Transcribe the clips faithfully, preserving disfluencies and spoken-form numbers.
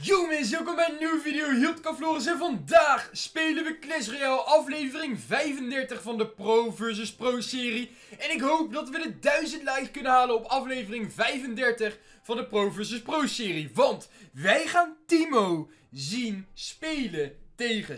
Yo mensen, welkom bij een nieuwe video. Hiltke Floris en vandaag spelen we Clash Royale aflevering vijfendertig van de Pro versus Pro serie. En ik hoop dat we de duizend likes kunnen halen op aflevering vijfendertig van de Pro versus Pro serie. Want wij gaan Timo zien spelen tegen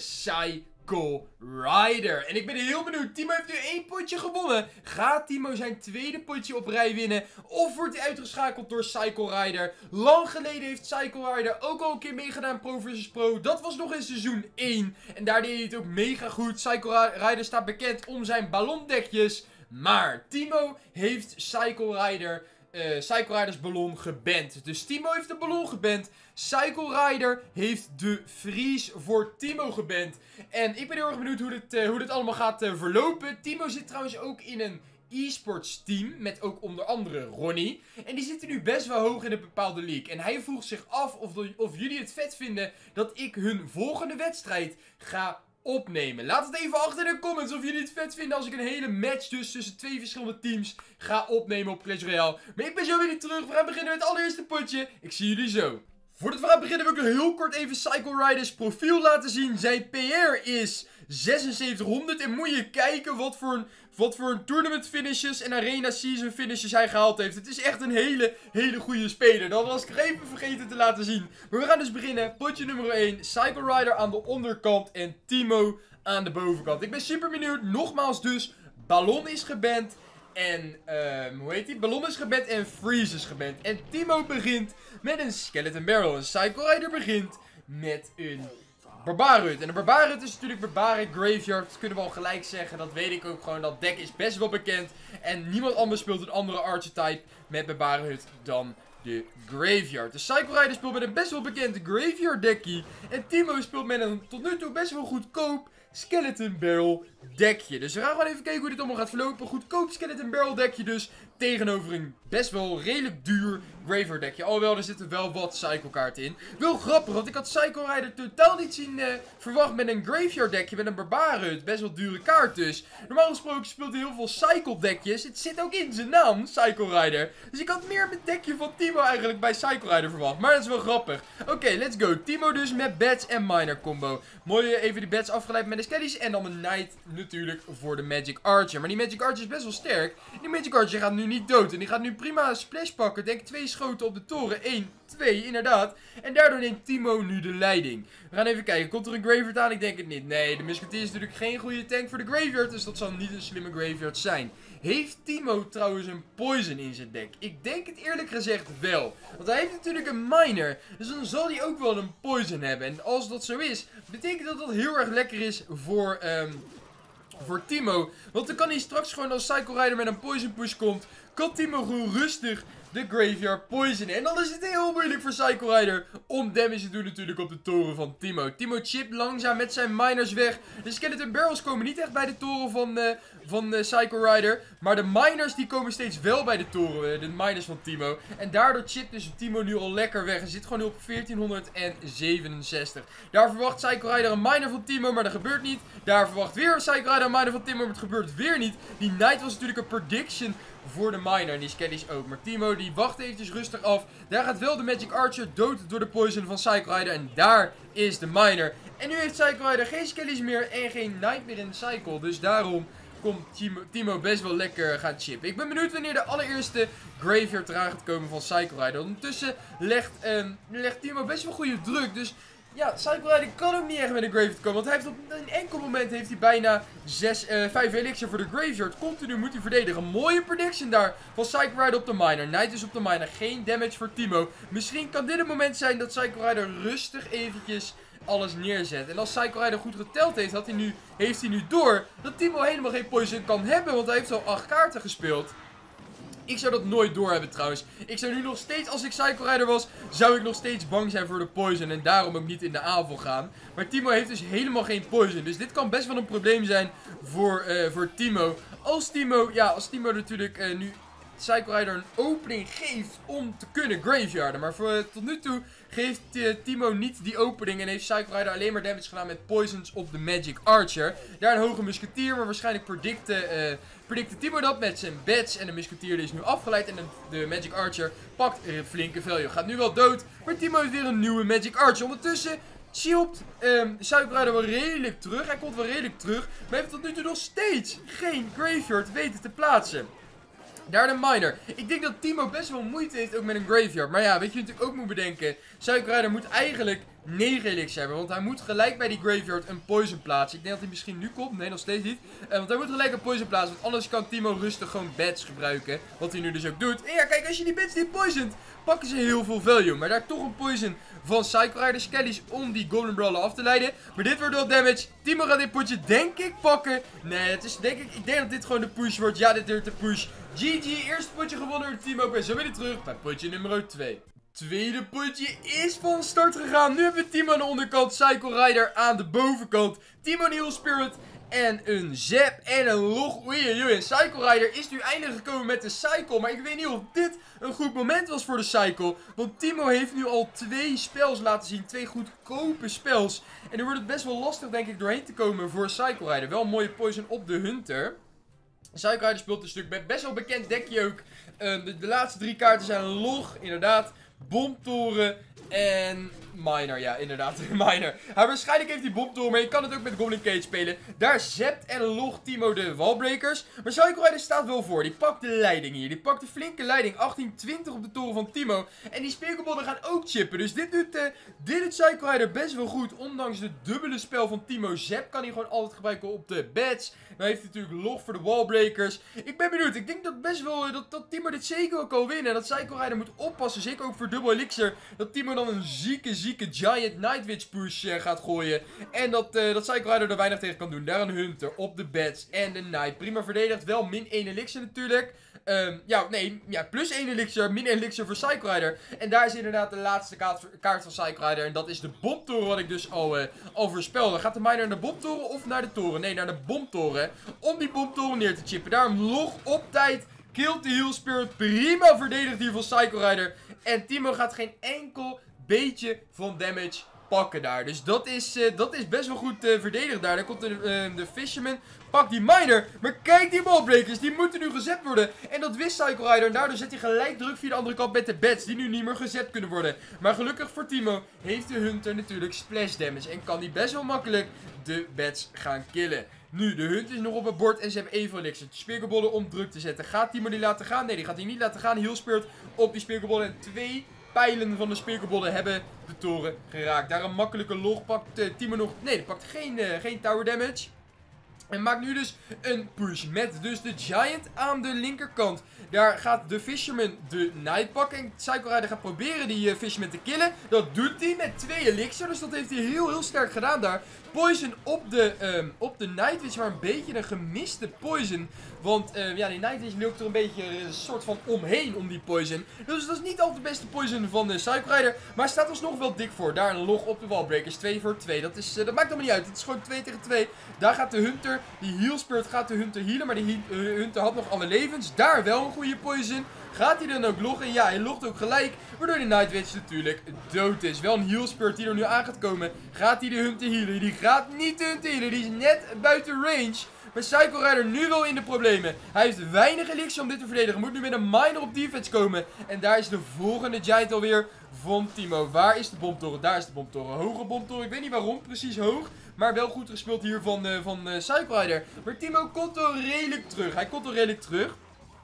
Cycle Rider. En ik ben heel benieuwd. Timo heeft nu één potje gewonnen. Gaat Timo zijn tweede potje op rij winnen? Of wordt hij uitgeschakeld door Cycle Rider? Lang geleden heeft Cycle Rider ook al een keer meegedaan Pro versus Pro. Dat was nog in seizoen één. En daar deed hij het ook mega goed. Cycle Rider staat bekend om zijn ballondekjes. Maar Timo heeft Cycle Rider... Uh, Cycle Riders ballon geband. Dus Timo heeft de ballon geband. Cycle Rider heeft de Freeze voor Timo geband. En ik ben heel erg benieuwd hoe dit, uh, hoe dit allemaal gaat uh, verlopen. Timo zit trouwens ook in een e-sports team. Met ook onder andere Ronnie. En die zitten nu best wel hoog in een bepaalde league. En hij vroeg zich af of, de, of jullie het vet vinden dat ik hun volgende wedstrijd ga opnemen. Laat het even achter in de comments of jullie het vet vinden als ik een hele match dus tussen twee verschillende teams ga opnemen op Clash Royale. Maar ik ben zo weer niet terug. We gaan beginnen met het allereerste potje. Ik zie jullie zo. Voordat we gaan beginnen wil ik nog heel kort even Cycle Riders profiel laten zien. Zijn P R is zesenzeventighonderd en moet je kijken wat voor een, wat voor een tournament finishes en arena season finishes hij gehaald heeft. Het is echt een hele, hele goede speler. Dat was ik even vergeten te laten zien. Maar we gaan dus beginnen. Potje nummer één. Cycle Rider aan de onderkant en Timo aan de bovenkant. Ik ben super benieuwd. Nogmaals dus, ballon is geband. En, um, hoe heet die? Ballon is geband en Freeze is geband. En Timo begint met een Skeleton Barrel. En Cycle Rider begint met een Barbarut. En de Barbarut is natuurlijk Barbaric Graveyard. Dat kunnen we al gelijk zeggen. Dat weet ik ook gewoon. Dat deck is best wel bekend. En niemand anders speelt een andere archetype met Barbarut dan de Graveyard. De Cycle Rider speelt met een best wel bekend Graveyard dekkie. En Timo speelt met een tot nu toe best wel goedkoop Skeleton Barrel dekje. Dus we gaan gewoon even kijken hoe dit allemaal gaat verlopen. Goedkoop Skeleton Barrel dekje dus tegenover een best wel redelijk duur Graveyard dekje. Alhoewel, er zitten wel wat Cycle kaarten in. Wel grappig, want ik had Cycle Rider totaal niet zien uh, verwacht met een Graveyard dekje. Met een Barbarut. Best wel dure kaart dus. Normaal gesproken speelt hij heel veel Cycle dekjes. Het zit ook in zijn naam, Cycle Rider. Dus ik had meer met dekje van Timo eigenlijk bij Cycle Rider verwacht. Maar dat is wel grappig. Oké, okay, let's go. Timo dus met Bats en Miner combo. Mooi even die Bats afgeleid met de Skellies. En dan een Knight natuurlijk voor de Magic Archer. Maar die Magic Archer is best wel sterk. Die Magic Archer gaat nu niet dood. En die gaat nu prima een splash pakken. Denk twee schoten op de toren. één, twee, inderdaad. En daardoor neemt Timo nu de leiding. We gaan even kijken. Komt er een Graveyard aan? Ik denk het niet. Nee, de Musketeer is natuurlijk geen goede tank voor de Graveyard. Dus dat zal niet een slimme Graveyard zijn. Heeft Timo trouwens een poison in zijn deck? Ik denk het eerlijk gezegd wel. Want hij heeft natuurlijk een miner. Dus dan zal hij ook wel een poison hebben. En als dat zo is, betekent dat dat heel erg lekker is voor... Um, Voor Timo. Want dan kan hij straks gewoon als Cycle Rider met een poison push komt. Kan Timo gewoon rustig de Graveyard poisonen. En dan is het heel moeilijk voor Cycle Rider om damage te doen natuurlijk op de toren van Timo. Timo chipt langzaam met zijn miners weg. De Skeleton Barrels komen niet echt bij de toren van, uh, van uh, Cycle Rider. Maar de miners die komen steeds wel bij de toren. Uh, de miners van Timo. En daardoor chipt dus Timo nu al lekker weg. Hij zit gewoon nu op veertienhonderdzevenenzestig. Daar verwacht Cycle Rider een miner van Timo, maar dat gebeurt niet. Daar verwacht weer Cycle Rider een miner van Timo, maar het gebeurt weer niet. Die Knight was natuurlijk een prediction voor de miner. En die Skellies ook. Maar Timo die wacht eventjes rustig af. Daar gaat wel de Magic Archer dood door de poison van Cycle Rider. En daar is de miner. En nu heeft Cycle Rider geen Skellies meer en geen Knight meer in de cycle. Dus daarom komt Timo, Timo best wel lekker gaan chippen. Ik ben benieuwd wanneer de allereerste Graveyard eraan gaat komen van Cycle Rider. Ondertussen legt, um, legt Timo best wel goede druk. Dus ja, Cycle Rider kan ook niet echt met een Graveyard komen. Want hij heeft op een enkel moment heeft hij bijna zes, uh, vijf elixir voor de Graveyard. Continu moet hij verdedigen. Mooie prediction daar van Cycle Rider op de miner. Knight is op de miner. Geen damage voor Timo. Misschien kan dit het moment zijn dat Cycle Rider rustig eventjes alles neerzet. En als Cycle Rider goed geteld heeft, had hij nu, heeft hij nu door dat Timo helemaal geen poison kan hebben. Want hij heeft al acht kaarten gespeeld. Ik zou dat nooit doorhebben trouwens. Ik zou nu nog steeds, als ik Cycle Rider was, zou ik nog steeds bang zijn voor de poison. En daarom ook niet in de aanval gaan. Maar Timo heeft dus helemaal geen poison. Dus dit kan best wel een probleem zijn voor, uh, voor Timo. Als Timo, ja, als Timo natuurlijk uh, nu Cycle Rider een opening geeft om te kunnen graveyarden. Maar voor, uh, tot nu toe geeft uh, Teemo niet die opening en heeft Psycho Rider alleen maar damage gedaan met poisons op de Magic Archer. Daar een hoge musketier, maar waarschijnlijk predicte, uh, predicte Teemo dat met zijn bats. En de musketier is nu afgeleid en de, de Magic Archer pakt een flinke value. Gaat nu wel dood, maar Teemo heeft weer een nieuwe Magic Archer. Ondertussen shield um, Psycho Rider wel redelijk terug. Hij komt wel redelijk terug, maar heeft tot nu toe nog steeds geen graveyard weten te plaatsen. Daar de miner. Ik denk dat Teemo best wel moeite heeft ook met een graveyard. Maar ja, weet je natuurlijk ook moet bedenken. Psycho Rider moet eigenlijk negen elixir hebben. Want hij moet gelijk bij die graveyard een poison plaatsen. Ik denk dat hij misschien nu komt. Nee, nog steeds niet. Uh, want hij moet gelijk een poison plaatsen. Want anders kan Teemo rustig gewoon bats gebruiken. Wat hij nu dus ook doet. En ja, kijk, als je die bats niet poisont, pakken ze heel veel value. Maar daar toch een poison van Psycho Rider Skellies om die Goblin Brawler af te leiden. Maar dit wordt wel damage. Teemo gaat dit potje denk ik pakken. Nee, het is denk ik, ik denk dat dit gewoon de push wordt. Ja, dit wordt de push. G G, eerste potje gewonnen door Teemo. Ik ben zo weer terug bij potje nummer twee. Tweede potje is van start gegaan. Nu hebben we Teemo aan de onderkant, Psycho Rider aan de bovenkant. Teemo een Heal Spirit en een Zap en een Log. Oei, oei, oei. En Psycho Rider is nu eindelijk gekomen met de Cycle. Maar ik weet niet of dit een goed moment was voor de Cycle. Want Teemo heeft nu al twee spells laten zien. Twee goedkope spells. En nu wordt het best wel lastig denk ik doorheen te komen voor Psycho Rider. Wel een mooie poison op de Hunter. Psycho Rider speelt een stuk met best wel bekend dekje ook. Uh, de, de laatste drie kaarten zijn Log, inderdaad. Bomtoren en Miner, ja inderdaad, Miner. Hij waarschijnlijk heeft die Bomtoren, maar je kan het ook met Goblin Cage spelen. Daar zept en Log Teemo de Wallbreakers. Maar Psycho Rider staat wel voor, die pakt de leiding hier. Die pakt de flinke leiding, achttien twintig op de toren van Teemo. En die speelbollen gaan ook chippen, dus dit doet, uh, dit doet Psycho Rider best wel goed. Ondanks de dubbele spel van Teemo. Zap kan hij gewoon altijd gebruiken op de bats. Dan heeft hij natuurlijk Log voor de Wallbreakers. Ik ben benieuwd, ik denk dat best wel, dat, dat Teemo dit zeker wel kan winnen. En dat Psycho Rider moet oppassen, zeker ook voor dubbel elixir. Dat Teemo dan een zieke, zieke Giant Nightwitch push uh, gaat gooien. En dat, uh, dat Psycho Rider er weinig tegen kan doen. Daar een Hunter op de bats en de Knight. Prima verdedigd, wel min één elixir natuurlijk. Um, ja, nee, ja, plus één elixir, min één elixir voor Psycho Rider. En daar is inderdaad de laatste kaart, kaart van Psycho Rider. En dat is de bomtoren wat ik dus al, uh, al voorspelde. Gaat de miner naar de bomtoren of naar de toren? Nee, naar de bomtoren. Om die bomtoren neer te chippen. Daarom Log op tijd. Killt de Heal Spirit. Prima verdedigd hier van Psycho Rider. En Teemo gaat geen enkel beetje van damage pakken daar. Dus dat is, uh, dat is best wel goed uh, verdedigd daar. Dan komt de, uh, de Fisherman. Pak die miner. Maar kijk die wallbreakers. Die moeten nu gezet worden. En dat wist Psycho Rider. En daardoor zet hij gelijk druk via de andere kant met de bats. Die nu niet meer gezet kunnen worden. Maar gelukkig voor Teemo heeft de Hunter natuurlijk splash damage. En kan die best wel makkelijk de bats gaan killen. Nu, de Hunter is nog op het bord en ze hebben even elixir. De speerbollen om druk te zetten. Gaat Teemo die laten gaan? Nee, die gaat hij niet laten gaan. Heal Spirit op die speerbollen. En twee pijlen van de speerbollen hebben de toren geraakt. Daar een makkelijke Log. Pakt uh, Teemo nog... Nee, die pakt geen, uh, geen tower damage. En maakt nu dus een push met dus de Giant aan de linkerkant. Daar gaat de Fisherman de Knight pakken. En Psycho Rider gaat proberen die uh, Fisherman te killen. Dat doet hij met twee elixir. Dus dat heeft hij heel heel sterk gedaan daar. Poison op de, um, op de Nightwitch, maar een beetje een gemiste poison. Want uh, ja, die Nightwitch loopt er een beetje een soort van omheen om die poison. Dus dat is niet altijd de beste poison van de Psycho Rider. Maar staat ons nog wel dik voor. Daar een Log op de Wallbreakers. twee voor twee. Dat, is, uh, dat maakt allemaal niet uit. Het is gewoon twee tegen twee. Daar gaat de Hunter, die Heal Spirit gaat de Hunter healen. Maar die uh, Hunter had nog alle levens. Daar wel een goede poison. Gaat hij dan ook loggen? Ja, hij logt ook gelijk. Waardoor die Nightwitch natuurlijk dood is. Wel een Heal Spirit die er nu aan gaat komen. Gaat hij de Hunter healen? Die gaat niet de Hunter healen. Die is net buiten range. Maar Psycho Rider nu wel in de problemen. Hij heeft weinig elixir om dit te verdedigen. Moet nu met een miner op defense komen. En daar is de volgende Giant alweer van Teemo. Waar is de bomtoren? Daar is de bomtoren. Hoge bomtoren. Ik weet niet waarom precies hoog. Maar wel goed gespeeld hier van, uh, van uh, Psycho Rider. Maar Teemo komt al redelijk terug. Hij komt al redelijk terug.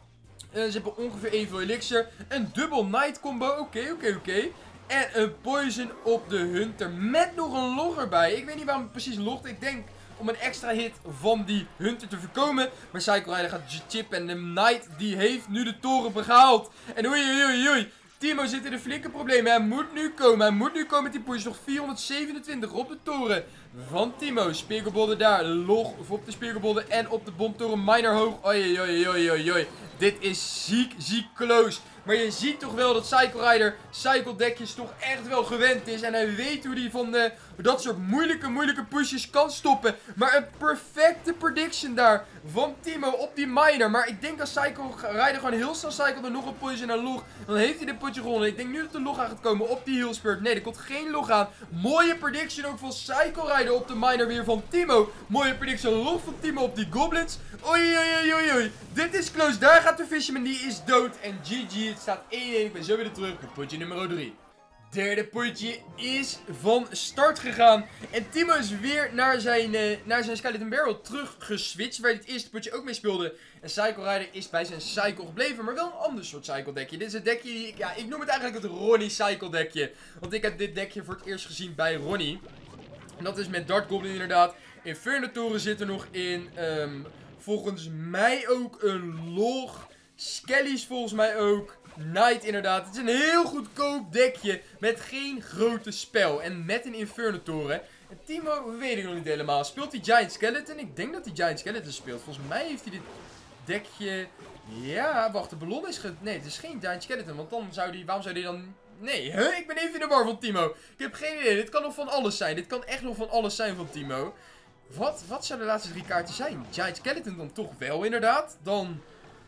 Uh, ze hebben ongeveer evenveel elixir. Een dubbel Knight combo. Oké, okay, oké, okay, oké. Okay. En een poison op de Hunter. Met nog een Log erbij. Ik weet niet waarom het precies logt. Ik denk om een extra hit van die Hunter te voorkomen. Maar Psycho Rider gaat chippen. En de Knight die heeft nu de toren behaald. En oei oei oei oei. Teemo zit in de flinke problemen. Hij moet nu komen. Hij moet nu komen met die push. Nog vierhonderdzevenentwintig op de toren van Teemo. Speerbollen daar. Log op de speerbollen en op de bomtoren. Miner hoog. Oei oei oei oei oei. Dit is ziek, ziek close. Maar je ziet toch wel dat Cycle Rider Cycle dekjes toch echt wel gewend is. En hij weet hoe hij van de, dat soort moeilijke, moeilijke pushes kan stoppen. Maar een perfecte prediction daar van Timo op die miner. Maar ik denk als Cycle Rider gewoon heel snel cycelt en nog een poison en log, dan heeft hij dit potje gewonnen. Ik denk nu dat de log aan gaat komen op die heal spirit. Nee, er komt geen log aan. Mooie prediction ook van Cycle Rider op de miner weer van Timo. Mooie prediction log van Timo op die goblins. Oei, oei, oei, oei. Dit is close. Daar gaat de Fisherman. Die is dood. En G G. Het staat één één. Ik ben zo weer terug. Op potje nummer drie. Derde potje is van start gegaan. En Timo is weer naar zijn, uh, naar zijn Skeleton Barrel terug geswitcht. Waar hij het eerste potje ook mee speelde. En Cycle Rider is bij zijn cycle gebleven. Maar wel een ander soort cycle dekje. Dit is het dekje die ik, ja, ik noem het eigenlijk het Ronnie cycle dekje. Want ik heb dit dekje voor het eerst gezien bij Ronnie. En dat is met Dart Goblin inderdaad. Infernatoren zit er nog in. Um, volgens mij ook een log. Skellies volgens mij ook. Knight inderdaad. Het is een heel goedkoop dekje. Met geen grote spel. En met een Infernatoren. En Timo weet ik nog niet helemaal. Speelt hij Giant Skeleton? Ik denk dat hij Giant Skeleton speelt. Volgens mij heeft hij dit dekje... Ja, wacht. De ballon is... Ge... Nee, het is geen Giant Skeleton. Want dan zou die... Waarom zou die dan... Nee, huh? Ik ben even in de war van Timo. Ik heb geen idee. Dit kan nog van alles zijn. Dit kan echt nog van alles zijn van Timo. Wat, wat zou de laatste drie kaarten zijn? Giant Skeleton dan toch wel inderdaad. Dan...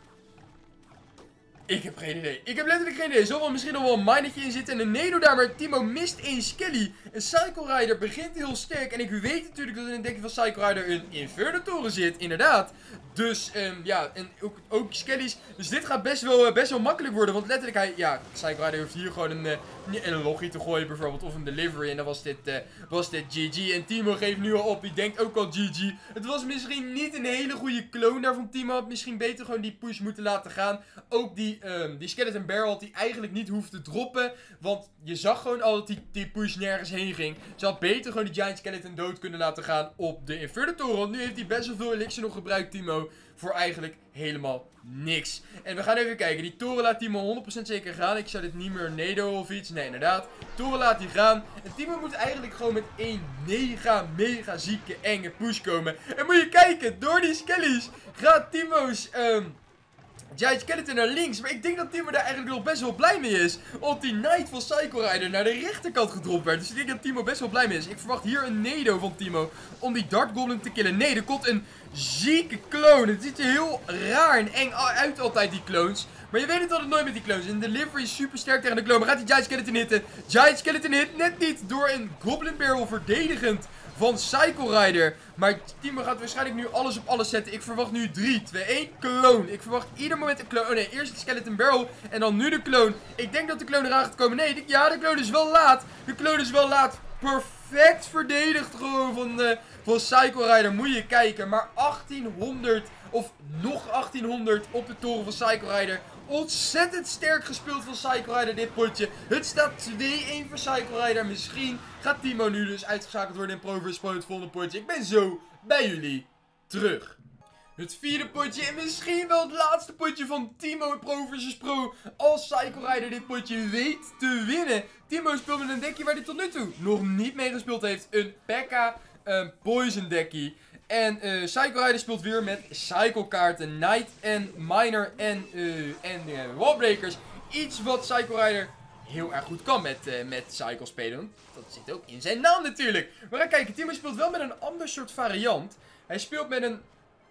Ik heb geen idee. Ik heb letterlijk geen idee. Er zal wel misschien nog wel een minetje in zitten. En een Nedo daar, maar Timo mist één Skelly. Een Cycle Rider begint heel sterk. En ik weet natuurlijk dat in een dekje van Cycle Rider een Infernatoren zit. Inderdaad. Dus, um, ja, en ook, ook Skellies. Dus dit gaat best wel, uh, best wel makkelijk worden. Want letterlijk, hij, ja, Cycle Rider heeft hier gewoon een, uh, een logie te gooien bijvoorbeeld. Of een delivery. En dan was dit, uh, was dit G G. En Timo geeft nu al op. Die denkt ook al G G. Het was misschien niet een hele goede clone daar van Timo. Had misschien beter gewoon die push moeten laten gaan. Ook die... Um, die Skeleton Barrel die eigenlijk niet hoeft te droppen. Want je zag gewoon al dat die, die push nergens heen ging. Ze had beter gewoon die Giant Skeleton dood kunnen laten gaan op de Infernatoren. Want nu heeft hij best wel veel elixir nog gebruikt, Timo. Voor eigenlijk helemaal niks. En we gaan even kijken. Die toren laat Timo honderd procent zeker gaan. Ik zou dit niet meer Nedo of iets. Nee, inderdaad. Toren laat hij gaan. En Timo moet eigenlijk gewoon met één mega, mega zieke, enge push komen. En moet je kijken. Door die skellies gaat Timo's... Um, Giant Skeleton naar links, maar ik denk dat Timo daar eigenlijk nog best wel blij mee is. Omdat die Knight van Cycle Rider naar de rechterkant gedropt werd. Dus ik denk dat Timo best wel blij mee is. Ik verwacht hier een Nedo van Timo om die Dart Goblin te killen. Nee, er komt een zieke clone. Het ziet er heel raar en eng uit altijd, die clones. Maar je weet het altijd nooit met die clones. En delivery is super sterk tegen de clone. Maar gaat die Giant Skeleton hitten? Giant Skeleton hit net niet door een Goblin Barrel verdedigend van Cycle Rider. Maar Timo gaat waarschijnlijk nu alles op alles zetten. Ik verwacht nu drie, twee, één, clone. Ik verwacht ieder moment een clone. Oh nee, eerst de Skeleton Barrel en dan nu de clone. Ik denk dat de clone eraan gaat komen. Nee, de, ja, de clone is wel laat. De clone is wel laat. Perfect verdedigd gewoon van, uh, van Cycle Rider. Moet je kijken. Maar achttienhonderd of nog achttienhonderd op de toren van Cycle Rider. Ontzettend sterk gespeeld van Cycle Rider dit potje. Het staat twee één voor Cycle Rider. Misschien gaat Timo nu dus uitgeschakeld worden in Pro versus Pro het volgende potje. Ik ben zo bij jullie terug. Het vierde potje en misschien wel het laatste potje van Timo in Pro versus Pro. Als Cycle Rider dit potje weet te winnen. Timo speelt met een dekje waar hij tot nu toe nog niet mee gespeeld heeft. Een P.E.K.K.A. een Poison dekje. En uh, Cycle Rider speelt weer met cycle kaarten, Knight en Miner en, uh, en uh, Wallbreakers. Iets wat Cycle Rider heel erg goed kan met, uh, met Cycle spelen. Dat zit ook in zijn naam natuurlijk. We gaan kijken, Timo speelt wel met een ander soort variant. Hij speelt met een...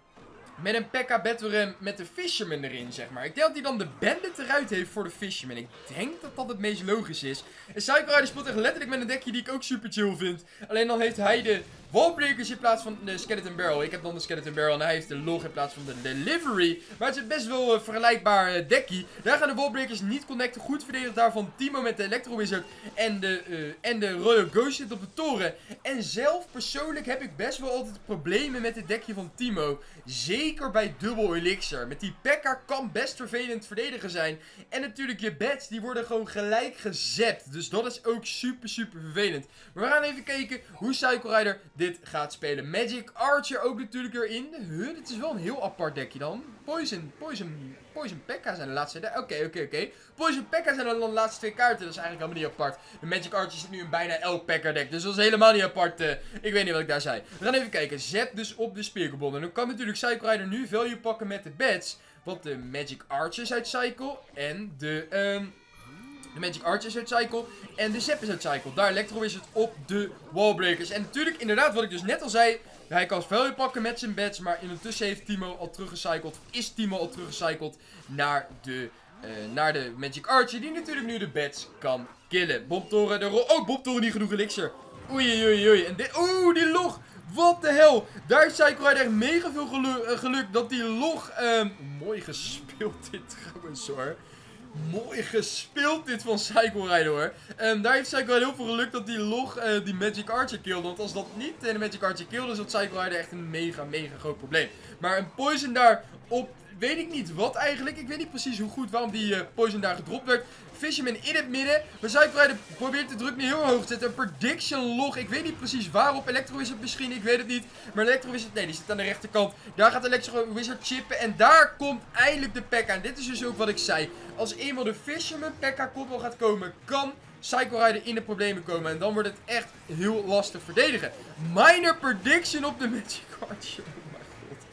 Met een P E K K A Battle Ram met de Fisherman erin, zeg maar. Ik denk dat hij dan de Bandit eruit heeft voor de Fisherman. Ik denk dat dat het meest logisch is. En Cycle Rider speelt echt letterlijk met een dekje die ik ook super chill vind. Alleen dan heeft hij de Wallbreakers in plaats van de Skeleton Barrel. Ik heb dan de Skeleton Barrel en hij heeft de Log in plaats van de Delivery. Maar het is best wel een vergelijkbaar uh, dekje. Daar gaan de Wallbreakers niet connecten. Goed verdedigd daarvan Timo met de Electro Wizard en de, uh, en de Royal Ghost zit op de toren. En zelf persoonlijk heb ik best wel altijd problemen met dit dekje van Timo. Zeker bij dubbel elixir. Met die P E K K A kan best vervelend verdedigen zijn. En natuurlijk je bats, die worden gewoon gelijk gezapt. Dus dat is ook super super vervelend. Maar we gaan even kijken hoe Cycle Rider dit gaat spelen. Magic Archer ook natuurlijk erin. Huh, dit is wel een heel apart dekje dan. Poison, Poison, Poison P E K K A zijn de laatste... Oké, okay, oké, okay, oké. Okay. Poison P E K K A zijn dan de laatste twee kaarten. Dat is eigenlijk helemaal niet apart. De Magic Archer zit nu in bijna elk P E K K A deck. Dus dat is helemaal niet apart. Uh, ik weet niet wat ik daar zei. We gaan even kijken. Zet dus op de Speargoblin. En dan kan natuurlijk Cycle Rider nu value pakken met de bats. wat de Magic Archers uit Cycle en de... Um, De Magic Archers uit Cycle en de Zeppers uit Cycle. Daar Electro Wizard op de Wallbreakers. En natuurlijk, inderdaad, wat ik dus net al zei. Hij kan spel pakken met zijn bats. Maar ondertussen heeft Timo al teruggecycled. Is Timo al teruggecycled naar de, uh, naar de Magic Archer. Die natuurlijk nu de bats kan killen. Bomtoren, de ro- Oh, Bomtoren niet genoeg elixir. Oei, oei, oei. En dit... Oeh, die log. Wat de hel. Daar is Cycle Rider echt mega veel gelu uh, geluk dat die log... Um... Mooi gespeeld dit trouwens hoor. Mooi gespeeld dit van Cycle Rider hoor. Um, daar heeft Cycle Rider heel veel geluk dat die log uh, die Magic Archer killde. Want als dat niet uh, de Magic Archer killde, is dat Cycle Rider echt een mega, mega groot probleem. Maar een poison daar op, weet ik niet wat eigenlijk. Ik weet niet precies hoe goed, waarom die uh, poison daar gedropt werd. Fisherman in het midden. Maar Cycle Rider probeert de druk niet heel hoog te zetten. Een prediction log. Ik weet niet precies waarop. Electro Wizard misschien. Ik weet het niet. Maar Electro Wizard. Nee, die zit aan de rechterkant. Daar gaat Electro Wizard chippen. En daar komt eindelijk de P K. En dit is dus ook wat ik zei. Als eenmaal de Fisherman P K koppel gaat komen, kan Cycle Rider in de problemen komen. En dan wordt het echt heel lastig verdedigen. Minor prediction op de Magic Archer. Oh mijn god.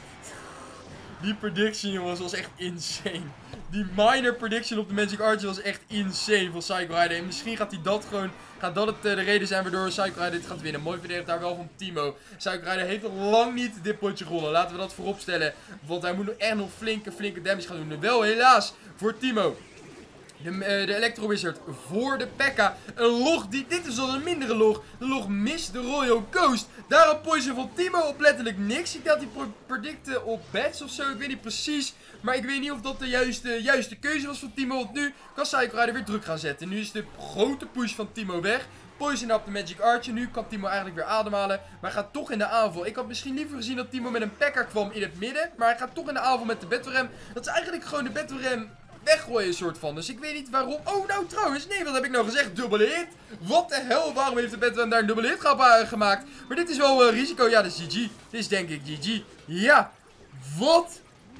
Die prediction, jongens, was echt insane. Die minor prediction op de Magic Archer was echt insane van Cycle Rider. En misschien gaat hij dat gewoon... Gaat dat het, uh, de reden zijn waardoor Cycle Rider dit gaat winnen. Mooi verdedigd daar wel van Timo. Cycle Rider heeft nog lang niet dit potje gewonnen. Laten we dat voorop stellen. Want hij moet nog echt nog flinke, flinke damage gaan doen. Wel helaas voor Timo. De, uh, de Electro Wizard voor de P K. Een log die... Dit is al een mindere log. De log mist de Royal Ghost. Daar een poison van Timo op letterlijk niks. Ik had die predicten op bats of zo. Ik weet niet precies. Maar ik weet niet of dat de juiste, juiste keuze was van Timo. Want nu kan Cycle Rider weer druk gaan zetten. Nu is de grote push van Timo weg. Poison op de Magic Archer. Nu kan Timo eigenlijk weer ademhalen. Maar hij gaat toch in de aanval. Ik had misschien liever gezien dat Timo met een P K kwam in het midden. Maar hij gaat toch in de aanval met de Battle Ram. Dat is eigenlijk gewoon de Battle Ram weggooien soort van. Dus ik weet niet waarom. Oh, nou trouwens. Nee, wat heb ik nou gezegd? Dubbele hit. Wat de hel? Waarom heeft de Battle Ram daar een dubbele hit gemaakt? Maar dit is wel uh, risico. Ja, dat is G G. Dit is denk ik G G. Ja. Wat?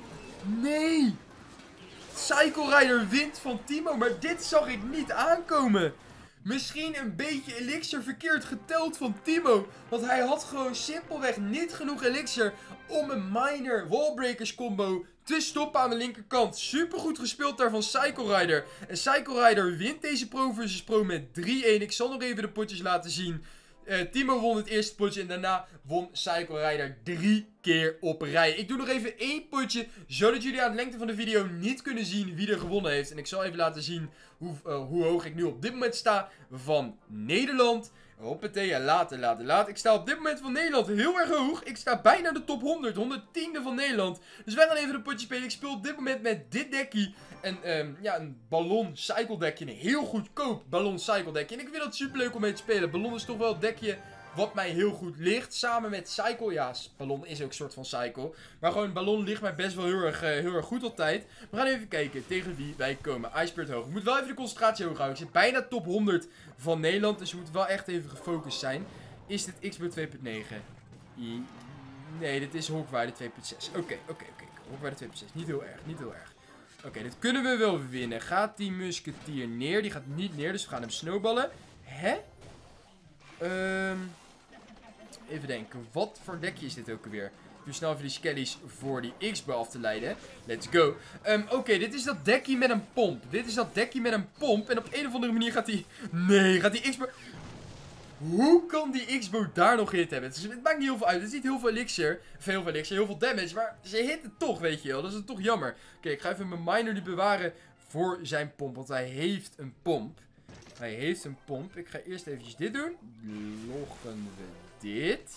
Nee. Cycle Rider wint van Timo. Maar dit zag ik niet aankomen. Misschien een beetje elixir verkeerd geteld van Timo. Want hij had gewoon simpelweg niet genoeg elixir om een minor wallbreakers combo te stoppen aan de linkerkant. Super goed gespeeld daar van Cycle Rider. En Cycle Rider wint deze Pro versus Pro met drie een. Ik zal nog even de potjes laten zien. Uh, Timo won het eerste potje en daarna won Cycle Rider drie keer op rij. Ik doe nog even één potje, zodat jullie aan de lengte van de video niet kunnen zien wie er gewonnen heeft. En ik zal even laten zien hoe, uh, hoe hoog ik nu op dit moment sta van Nederland. Hoppatee, ja, later, later, later. Ik sta op dit moment van Nederland heel erg hoog. Ik sta bijna de top honderd, honderdtiende van Nederland. Dus wij gaan even een potje spelen. Ik speel op dit moment met dit dekkie. En um, ja, een ballon cycle dekje. Een heel goedkoop ballon cycle dekje. En ik vind dat super leuk om mee te spelen. Ballon is toch wel het dekje wat mij heel goed ligt. Samen met cycle. Ja, ballon is ook een soort van cycle. Maar gewoon ballon ligt mij best wel heel erg, uh, heel erg goed altijd. We gaan even kijken tegen wie wij komen. Icebeard hoog. Ik moet wel even de concentratie hoog houden. Ik zit bijna top honderd van Nederland. Dus je moet wel echt even gefocust zijn. Is dit X B twee punt negen? Nee, dit is Hawkwider twee punt zes. Oké, okay, oké, okay, oké. Okay. Hawkwider twee punt zes. Niet heel erg, niet heel erg. Oké, okay, dit kunnen we wel winnen. Gaat die musketier neer? Die gaat niet neer, dus we gaan hem snowballen. Hè? Um, even denken. Wat voor dekje is dit ook alweer? Doe snel even die skellies voor die X-bow af te leiden. Let's go. Um, Oké, okay, dit is dat dekje met een pomp. Dit is dat dekje met een pomp. En op een of andere manier gaat die... Nee, gaat die X-bow... Hoe kan die X-bow daar nog hit hebben? Het, is, het maakt niet heel veel uit. Het is niet heel veel elixir. Of heel veel elixir, heel veel damage. Maar ze hit het toch, weet je wel. Dat is toch jammer. Oké, okay, ik ga even mijn miner die bewaren voor zijn pomp. Want hij heeft een pomp. Hij heeft een pomp. Ik ga eerst eventjes dit doen. Loggen we dit.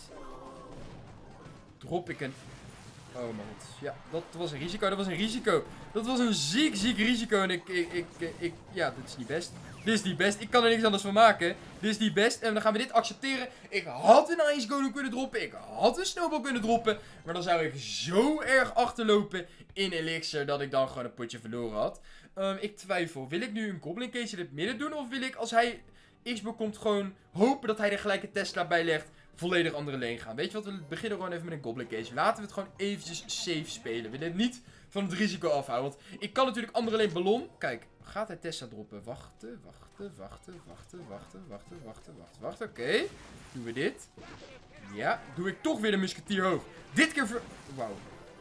Drop ik een... Oh mijn god. Ja, dat was een risico. Dat was een risico. Dat was een ziek, ziek risico. En ik, ik, ik, ik... Ja, dit is niet best. Dit is niet best. Ik kan er niks anders van maken. Dit is niet best. En dan gaan we dit accepteren. Ik had een Ice Golem kunnen droppen. Ik had een Snowball kunnen droppen. Maar dan zou ik zo erg achterlopen in Elixir dat ik dan gewoon een potje verloren had. Um, ik twijfel. Wil ik nu een Goblin Cage in het midden doen? Of wil ik als hij X-bow komt gewoon hopen dat hij er gelijk een Tesla bij legt. Volledig andere lane gaan. Weet je wat? We beginnen gewoon even met een Goblin Cage. Laten we het gewoon eventjes safe spelen. We willen het niet van het risico afhouden. Want ik kan natuurlijk andere lane ballon. Kijk, gaat hij Tesla droppen? Wachten, wachten, wachten, wachten, wachten, wachten, wachten, wachten, wachten. Oké. Okay. Doen we dit. Ja, doe ik toch weer de musketier hoog. Dit keer ver... Wauw.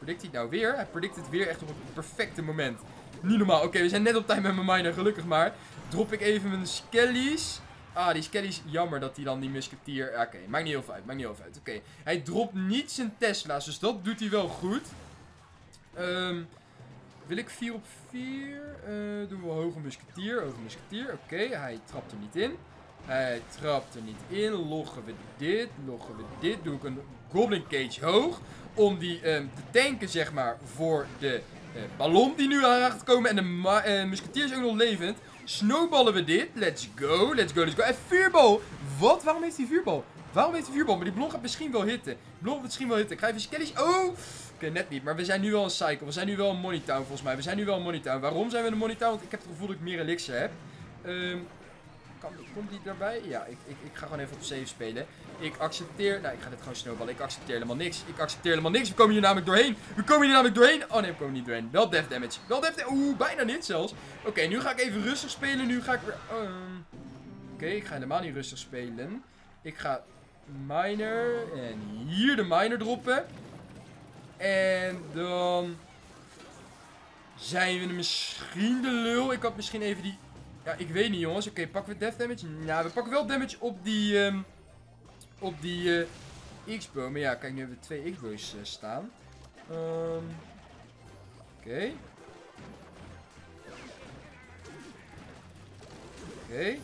predict hij het nou weer? Hij predict het weer echt op het perfecte moment. Niet normaal. Oké, okay, we zijn net op tijd met mijn miner, gelukkig maar. Drop ik even mijn skellies. Ah, die skellies, jammer dat hij dan die musketier... Oké, okay, maakt niet heel veel uit, maakt niet heel veel uit. Oké, okay. Hij dropt niet zijn Tesla's, dus dat doet hij wel goed. Um, wil ik vier op vier? Uh, doen we hoge musketier, hoge musketier. Oké, okay, hij trapt er niet in. Hij trapt er niet in. Loggen we dit, loggen we dit. Doe ik een Goblin Cage hoog. Om die um, te tanken, zeg maar, voor de uh, ballon die nu aan gaat komen. En de uh, musketier is ook nog levend. Snowballen we dit. Let's go, let's go, let's go. En vuurbal. Wat? Waarom heeft hij vuurbal? Waarom heeft hij vuurbal? Maar die ballon gaat misschien wel hitten. Die ballon gaat misschien wel hitten. Ik ga even skellies. Oh! Oké, okay, net niet. Maar we zijn nu wel een cycle. We zijn nu wel een money town, volgens mij. We zijn nu wel een money town. Waarom zijn we een money town? Want ik heb het gevoel dat ik meer elixir heb. Um, kan, komt die daarbij? Ja, ik, ik, ik ga gewoon even op save spelen. Ik accepteer... Nou, ik ga dit gewoon snowballen. Ik accepteer helemaal niks. Ik accepteer helemaal niks. We komen hier namelijk doorheen. We komen hier namelijk doorheen. Oh nee, we komen niet doorheen. Wel death damage. Wel death damage. Oeh, bijna niet zelfs. Oké, okay, nu ga ik even rustig spelen. Nu ga ik weer... Um... Oké, okay, ik ga helemaal niet rustig spelen. Ik ga miner. En hier de miner droppen. En dan... zijn we misschien de lul. Ik had misschien even die... Ja, ik weet niet, jongens. Oké, okay, pakken we death damage? Nou, we pakken wel damage op die... Um, op die uh, X-bow. Maar ja, kijk, nu hebben we twee X-bows uh, staan. Um, Oké. Okay. Oké. Okay.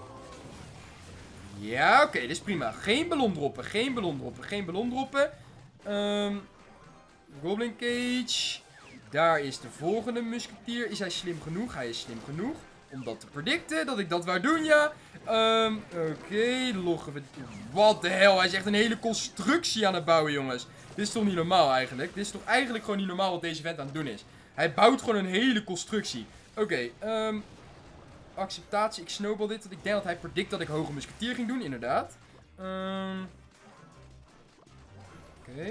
Ja, oké. Okay, dit is prima. Geen ballon droppen. Geen ballon droppen. Geen ballon droppen. Um, Goblin Cage. Daar is de volgende musketier. Is hij slim genoeg? Hij is slim genoeg. Om dat te predicten. Dat ik dat wou doen, ja. Um, Oké, okay, loggen we... Wat de hel, hij is echt een hele constructie aan het bouwen, jongens. Dit is toch niet normaal, eigenlijk? Dit is toch eigenlijk gewoon niet normaal wat deze vent aan het doen is. Hij bouwt gewoon een hele constructie. Oké, okay, um, acceptatie. Ik snowball dit. Want ik denk dat hij predict dat ik hoge musketier ging doen, inderdaad. Um, Oké. Okay.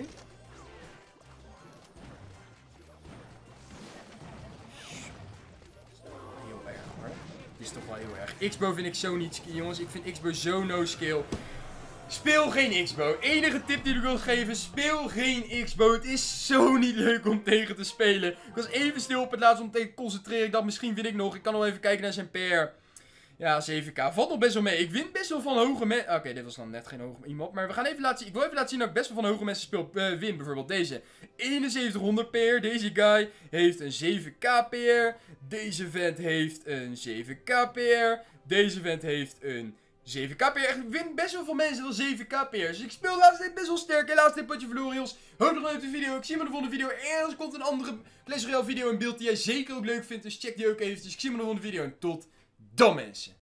Is toch wel heel erg. X-bow vind ik zo niet, jongens. Ik vind X-bow zo no skill. Speel geen X-bow. Enige tip die ik wil geven. Speel geen X-bow. Het is zo niet leuk om tegen te spelen. Ik was even stil op het laatst om tegen te concentreren. Ik dacht, misschien win ik nog. Ik kan nog even kijken naar zijn P R. Ja, zeven k. Valt nog best wel mee. Ik win best wel van hoge mensen. Oké, okay, dit was dan net geen hoge iemand. Maar we gaan even laten zien. Ik wil even laten zien dat ik best wel van hoge mensen speel. Uh, win bijvoorbeeld deze. eenenzeventighonderd P R. Deze guy heeft een zeven k P R. Deze vent heeft een zeven k P R. Deze vent heeft een zeven k P R. Echt, ik win best wel veel mensen wel zeven k P R. Dus ik speel laatst dit best wel sterk. Helaas dit potje verloren, jongens. Hoop nog even de video. Ik zie me in de volgende video. En er komt een andere Clash Royale video in beeld die jij zeker ook leuk vindt. Dus check die ook eventjes. Ik zie me in de volgende video. En tot dan, mensen.